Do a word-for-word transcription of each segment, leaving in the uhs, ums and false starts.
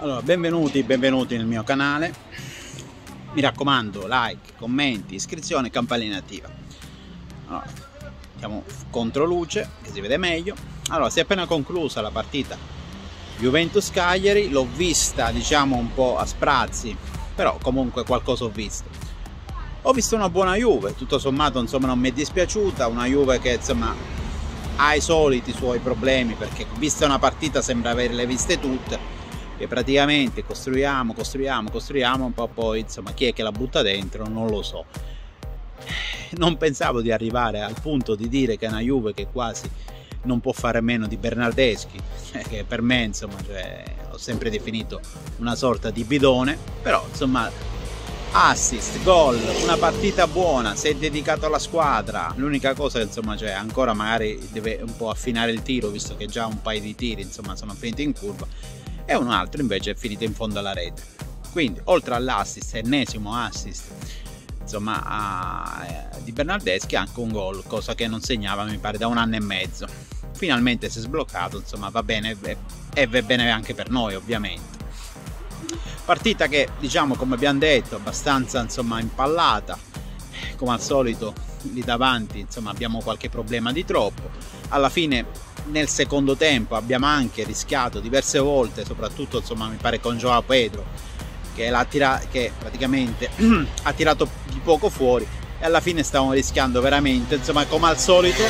Allora, benvenuti, benvenuti nel mio canale. Mi raccomando, like, commenti, iscrizione, campanellina attiva. Allora, siamo contro luce, che si vede meglio. Allora, si è appena conclusa la partita Juventus-Cagliari. L'ho vista, diciamo, un po' a sprazzi, però comunque qualcosa ho visto. Ho visto una buona Juve, tutto sommato, insomma, non mi è dispiaciuta. Una Juve che, insomma, ha i soliti suoi problemi, perché vista una partita sembra averle viste tutte, che praticamente costruiamo, costruiamo, costruiamo, un po' poi, insomma, chi è che la butta dentro non lo so. Non pensavo di arrivare al punto di dire che è una Juve che quasi non può fare meno di Bernardeschi, che per me, insomma, cioè, l'ho sempre definito una sorta di bidone, però, insomma, assist, gol, una partita buona, si è dedicato alla squadra. L'unica cosa che, insomma, cioè, ancora magari deve un po' affinare il tiro, visto che già un paio di tiri, insomma, sono finiti in curva, e un altro invece è finito in fondo alla rete. Quindi, oltre all'assist, ennesimo assist, insomma, a, di Bernardeschi, anche un gol, cosa che non segnava, mi pare, da un anno e mezzo. Finalmente si è sbloccato, insomma, va bene, e va bene anche per noi, ovviamente. Partita che, diciamo, come abbiamo detto, abbastanza, insomma, impallata. Come al solito lì davanti, insomma, abbiamo qualche problema di troppo. Alla fine, nel secondo tempo, abbiamo anche rischiato diverse volte, soprattutto, insomma, mi pare con Joao Pedro, che, l'ha tira che praticamente ha tirato di poco fuori, e alla fine stavamo rischiando veramente, insomma, come al solito.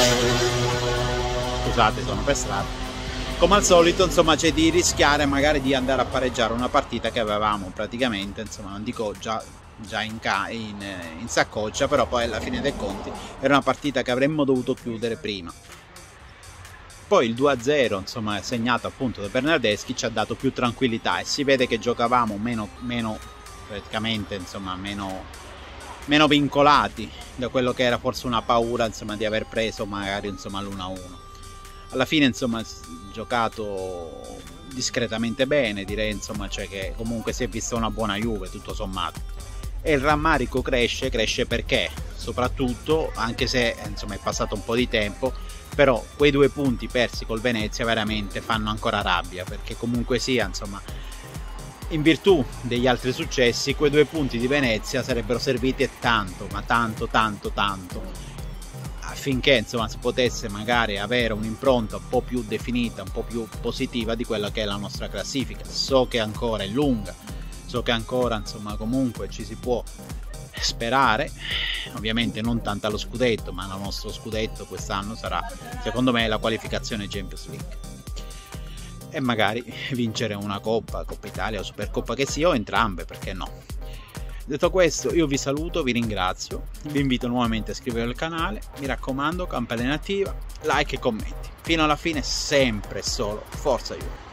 Scusate, sono per strada. Come al solito, insomma, c'è di rischiare magari di andare a pareggiare una partita che avevamo praticamente, insomma, non dico già, già in, in, in saccoccia, però poi alla fine dei conti era una partita che avremmo dovuto chiudere prima. Poi il due a zero, insomma, segnato appunto da Bernardeschi, ci ha dato più tranquillità, e si vede che giocavamo meno, meno praticamente, insomma, meno, meno vincolati da quello che era forse una paura, insomma, di aver preso magari, insomma, l'uno a uno. Alla fine, insomma, giocato discretamente bene, direi, insomma, cioè che comunque si è vista una buona Juve, tutto sommato. E il rammarico cresce, cresce perché, soprattutto, anche se, insomma, è passato un po' di tempo, però quei due punti persi col Venezia veramente fanno ancora rabbia, perché comunque sia, insomma, in virtù degli altri successi, quei due punti di Venezia sarebbero serviti tanto, ma tanto, tanto, tanto, affinché, insomma, si potesse magari avere un'impronta un po' più definita, un po' più positiva di quella che è la nostra classifica. So che ancora è lunga, so che ancora, insomma, comunque ci si può sperare, ovviamente non tanto allo scudetto, ma il nostro scudetto quest'anno sarà, secondo me, la qualificazione Champions League, e magari vincere una Coppa, Coppa Italia o Supercoppa che sia, o entrambe, perché no. Detto questo, io vi saluto, vi ringrazio, vi invito nuovamente a iscrivervi al canale, mi raccomando, campanellina attiva, like e commenti. Fino alla fine, sempre e solo Forza Juve.